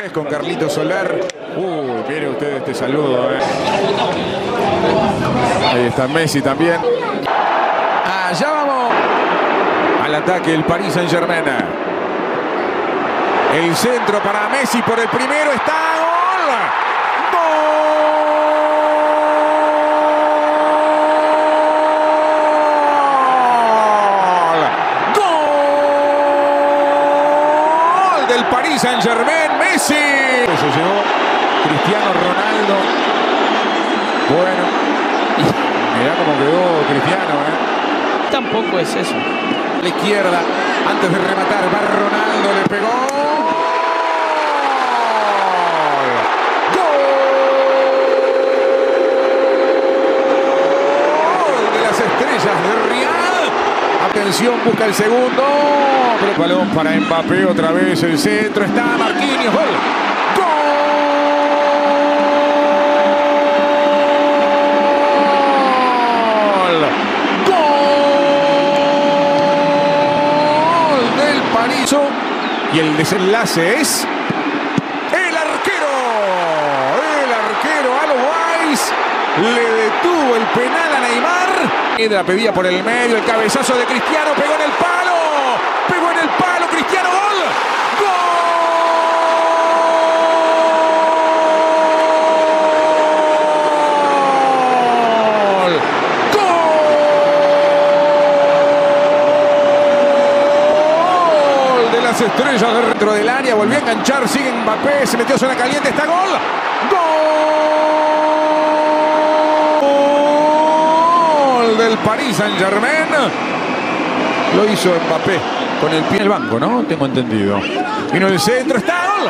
Suárez con Carlito Solar. Mire usted este saludo. Ahí está Messi también. Allá vamos. Al ataque el Paris Saint-Germain. El centro para Messi por el primero. Está gol. ¡Gol! Del Paris Saint-Germain, Messi. Se llevó Cristiano Ronaldo. Bueno, mirá cómo quedó Cristiano, Tampoco es eso. A la izquierda, antes de rematar, va Ronaldo, le pegó. ¡Gol! De las estrellas de Real. Atención, busca el segundo. Pero el balón para Mbappé, otra vez el centro. Está Marquinhos, gol. Y el desenlace es el arquero Alois le detuvo el penal a Neymar. La pedía por el medio, el cabezazo de Cristiano, pegó en el palo Cristiano, gol. Estrellas dentro del área, volvió a enganchar, sigue Mbappé, se metió zona caliente, está gol. Gol del Paris Saint-Germain. Lo hizo Mbappé con el pie en el banco, ¿no? Tengo entendido. Vino el centro, está gol.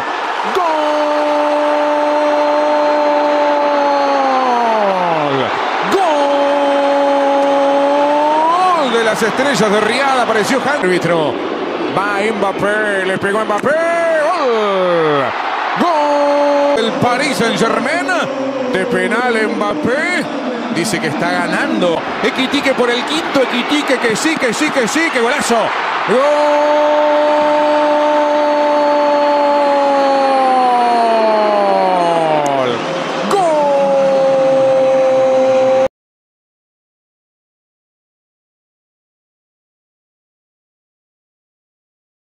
Gol de las estrellas de Riad. Apareció árbitro. Va Mbappé, le pegó Mbappé. ¡Gol! ¡Gol! El Paris Saint-Germain. De penal Mbappé. Dice que está ganando. Equitique por el quinto. Equitique que sí, que golazo. ¡Gol!